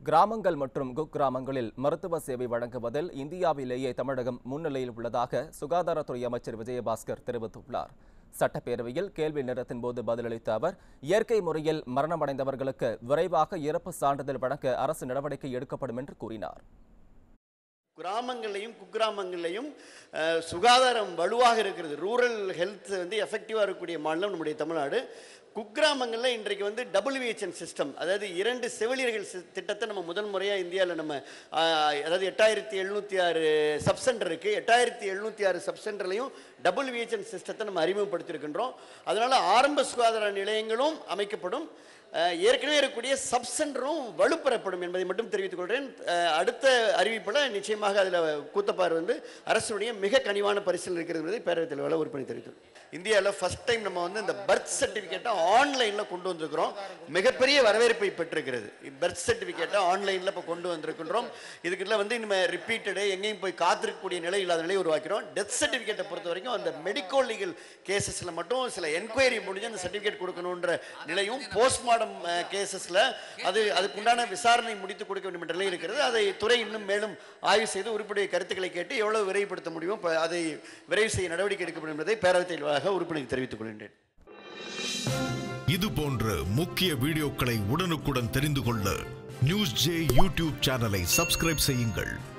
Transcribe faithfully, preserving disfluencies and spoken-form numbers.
கிராமங்கள் மற்றும் குக்கிராமங்களில் மருத்துவ சேவை வழங்குவதில் இந்தியாவிலேயே தமிழகம் முன்னிலையில் உள்ளதாக சுகாதாரத்துறை அமைச்சர் விஜயபாஸ்கர் தெரிவித்துள்ளார். சட்டப்பேரவையில் கேள்வி நேரத்தின் போது பதிலளித்த அவர், இயற்கை முறையில் மரணமடைந்தவர்களுக்கு விரைவாக இறப்பு சான்றிதழ் வழங்க அரசு நடவடிக்கை எடுக்கப்படும் என்று கூறினார். கிராமங்களையும் குக்கிராமங்களையும் சுகாதாரம் வலுவாக இருக்கிறது. ரூரல் ஹெல்த் வந்து எஃபெக்டிவாக இருக்கக்கூடிய மாநிலம் நம்முடைய தமிழ்நாடு. குக்கிராமங்களில் இன்றைக்கு வந்து டபிள்யூஹெச்என் சிஸ்டம், அதாவது இரண்டு செவிலியர்கள் திட்டத்தை நம்ம முதல் முறையாக இந்தியாவில் நம்ம அதாவது எட்டாயிரத்தி எழுநூற்றி ஆறு சப் சென்டர் இருக்குது. எட்டாயிரத்தி எழுநூற்றி ஆறு சப் சென்டர்லையும் டபிள்யூஹெச்என் சிஸ்டத்தை நம்ம அறிமுகப்படுத்தியிருக்கின்றோம். அதனால் ஆரம்ப சுகாதார நிலையங்களும் அமைக்கப்படும், ஏற்கனவே இருக்கக்கூடிய சப் சென்டரும் வலுப்பெறப்படும் என்பதை மட்டும் தெரிவித்துக் கொள்கிறேன். அடுத்த அறிவிப்பில் நிச்சயமாக அதில் கூத்தப்பார் வந்து அரசுடைய மிக கனிவான பரிசீலனை இருக்கிறது என்பதை பேரவைத் தலைவர் உறுப்பினர் தெரிவித்தார். இந்தியாவில் ஃபர்ஸ்ட் டைம் நம்ம வந்து இந்த பர்த் சர்டிஃபிகேட்டை ஆன்லைனில் கொண்டு வந்திருக்கிறோம். மிகப்பெரிய வரவேற்பை பெற்றிருக்கிறது. பர்த் சர்டிஃபிகேட்டை ஆன்லைனில் இப்போ கொண்டு வந்திருக்கின்றோம். இதுக்குள்ள வந்து இனிமேல் ரிப்பீட்டடு எங்கேயும் போய் காத்திருக்கக்கூடிய நிலை இல்லாத நிலையை உருவாக்கிறோம். டெத் சர்டிஃபிகேட்டை பொறுத்த வரைக்கும் அந்த மெடிக்கோ லீகல் கேசஸில் மட்டும் சில என்கொயரி முடிஞ்சு அந்த சர்டிஃபிகேட் கொடுக்கணுன்ற நிலையும், போஸ்ட்மார்ட்டம் கேசஸ்ல அது அதுக்குண்டான விசாரணை முடித்து கொடுக்க வேண்டும் என்ற நிலை இருக்கிறது. அதை துறை இன்னும் மேலும் ஆய்வு செய்து உறுப்பினர் கருத்துக்களை கேட்டு எவ்வளவு விரைவுபடுத்த முடியுமோ அதை விரைவு செய்ய நடவடிக்கை எடுக்கப்படும் என்பதை பேரவைத் தலைவராக உறுப்பினருக்கு தெரிவித்துக் கொள்கின்றேன். இது போன்ற முக்கிய வீடியோக்களை உடனுக்குடன் தெரிந்து கொள்ள நியூஸ் ஜே யூடியூப் சேனலை சப்ஸ்கிரைப் செய்யுங்கள்.